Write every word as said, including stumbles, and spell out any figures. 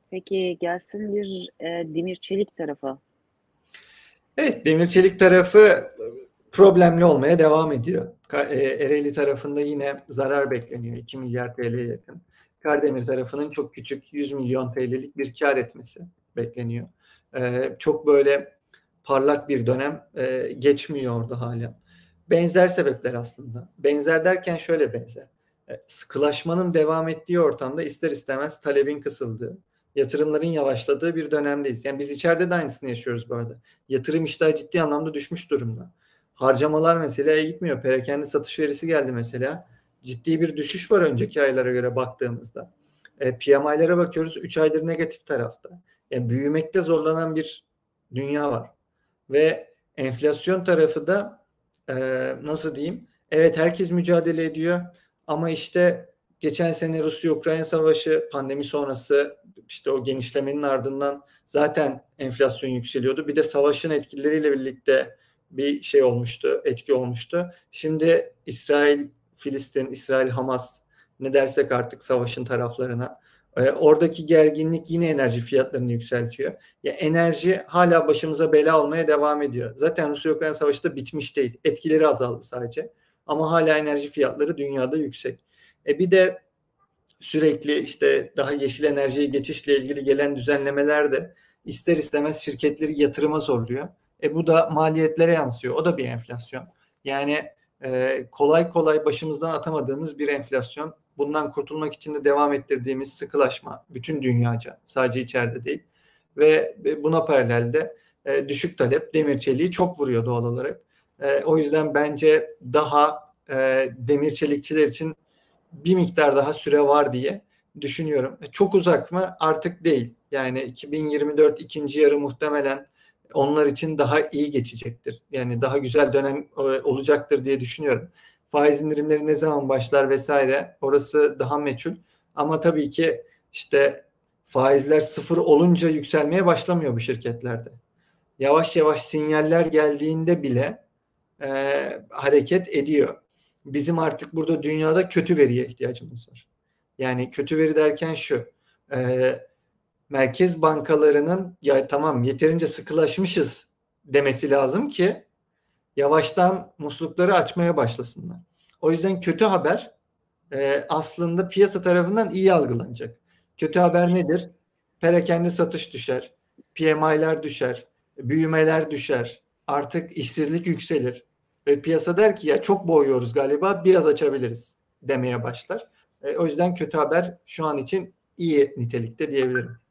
Peki gelsin bir e, demir çelik tarafı. Evet, demir çelik tarafı problemli olmaya devam ediyor. Ka- e, Ereğli tarafında yine zarar bekleniyor. iki milyar T L'ye yakın. Kardemir tarafının çok küçük yüz milyon T L'lik bir kar etmesi bekleniyor. E, çok böyle parlak bir dönem e, geçmiyor orada hala. Benzer sebepler aslında. Benzer derken şöyle benzer. E, sıkılaşmanın devam ettiği ortamda ister istemez talebin kısıldığı, yatırımların yavaşladığı bir dönemdeyiz. Yani biz içeride de aynısını yaşıyoruz bu arada. Yatırım iştahı ciddi anlamda düşmüş durumda. Harcamalar mesela gitmiyor. Perakende satış verisi geldi mesela. Ciddi bir düşüş var önceki aylara göre baktığımızda. E, P M I'lere bakıyoruz. üç aydır negatif tarafta. Yani büyümekte zorlanan bir dünya var. Ve enflasyon tarafı da e, nasıl diyeyim? Evet, herkes mücadele ediyor. Ama işte geçen sene Rusya-Ukrayna savaşı, pandemi sonrası işte o genişlemenin ardından zaten enflasyon yükseliyordu. Bir de savaşın etkileriyle birlikte bir şey olmuştu, etki olmuştu. Şimdi İsrail, Filistin, İsrail, Hamas, ne dersek artık savaşın taraflarına. E, oradaki gerginlik yine enerji fiyatlarını yükseltiyor. Ya enerji hala başımıza bela olmaya devam ediyor. Zaten Rusya-Ukrayna savaşı da bitmiş değil. Etkileri azaldı sadece. Ama hala enerji fiyatları dünyada yüksek. E bir de sürekli işte daha yeşil enerjiye geçişle ilgili gelen düzenlemeler de ister istemez şirketleri yatırıma zorluyor. E bu da maliyetlere yansıyor. O da bir enflasyon. Yani e, kolay kolay başımızdan atamadığımız bir enflasyon. Bundan kurtulmak için de devam ettirdiğimiz sıkılaşma bütün dünyaca, sadece içeride değil. Ve buna paralelde e, düşük talep demir çeliği çok vuruyor doğal olarak. E, o yüzden bence daha e, demir çelikçiler için bir miktar daha süre var diye düşünüyorum. Çok uzak mı? Artık değil. Yani iki bin yirmi dört ikinci yarı muhtemelen onlar için daha iyi geçecektir. Yani daha güzel dönem olacaktır diye düşünüyorum. Faiz indirimleri ne zaman başlar vesaire, orası daha meçhul. Ama tabii ki işte faizler sıfır olunca yükselmeye başlamıyor bu şirketlerde. Yavaş yavaş sinyaller geldiğinde bile e, hareket ediyor. Bizim artık burada dünyada kötü veriye ihtiyacımız var. Yani kötü veri derken şu, e, merkez bankalarının ya tamam yeterince sıkılaşmışız demesi lazım ki yavaştan muslukları açmaya başlasınlar. O yüzden kötü haber e, aslında piyasa tarafından iyi algılanacak. Kötü haber nedir? Perakende satış düşer, P M I'ler düşer, büyümeler düşer, artık işsizlik yükselir. Ve piyasa der ki ya çok boğuyoruz galiba, biraz açabiliriz demeye başlar. E, o yüzden kötü haber şu an için iyi nitelikte diyebilirim.